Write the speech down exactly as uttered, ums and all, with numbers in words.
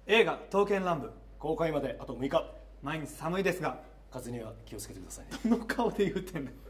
映画「刀剣乱舞」 公開まであとむいか。 毎日寒いですが風には気をつけてくださいね。 どの顔で言うてんねん。